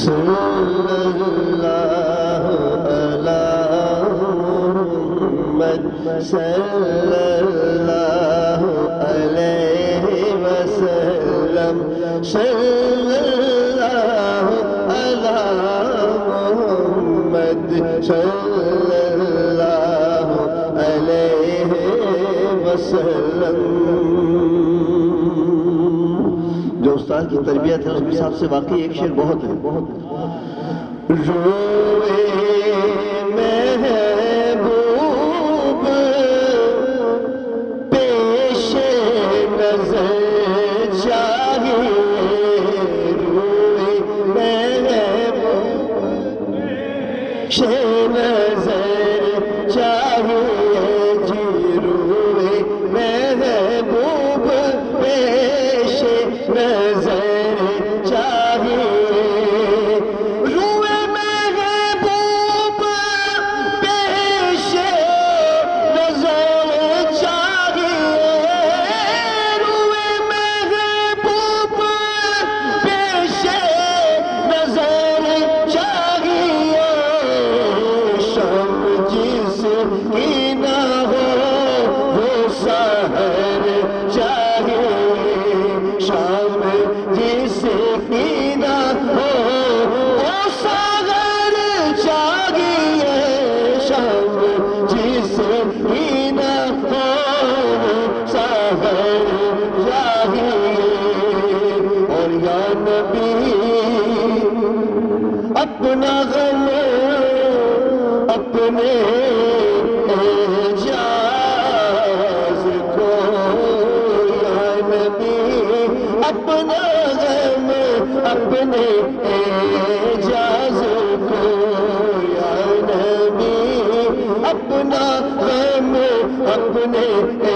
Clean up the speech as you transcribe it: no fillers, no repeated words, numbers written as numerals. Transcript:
صلی اللہ صلی اللہ علیہ وسلم صلی اللہ علی محمد صلی اللہ علیہ وسلم. جو استاد کی تربیت ہے اس کے حساب سے واقعی ایک شعر بہت ہے. روئے محبوب پیش نظر چاہیے، روئے محبوب پیش نظر چاہیے جی، روئے محبوب پیش نظر چاہیے، روئے محبوب پیش نظر چاہیے، روئے محبوب پیش نظر چاہیے، شم جس کی نہ ہو وہ سحر چاہیے، شام جس کی نہ ہو وہ سحر چاہیے، شام جس کی نہ ہو وہ سحر چاہیے. اور یا نبی اپنا غم اپنے اعجاز کو، یا نبی اپنا غم اپنے اعجاز کو، یا نبی اپنا غم اپنے